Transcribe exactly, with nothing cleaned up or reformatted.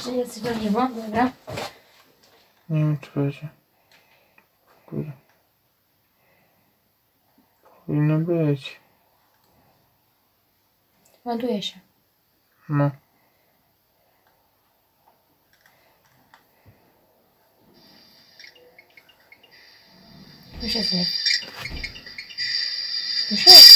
Czy jest paliwo? Dobra. Nie wiem, czy będzie. W górę. Powinno być. Ładuje się. No. Już jest lew. Już jest.